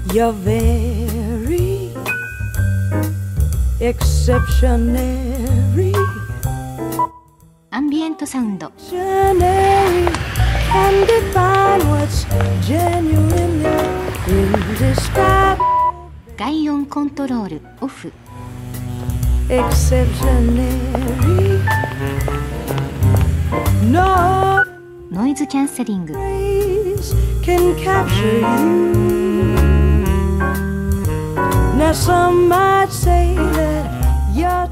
You're very exceptionary. アンビエントサウンド。 Can define what's genuinely indescribable. 外音コントロールオフ。 Exceptionary. No ノイズキャンセリング。 phrase can capture you. Now some might say that you're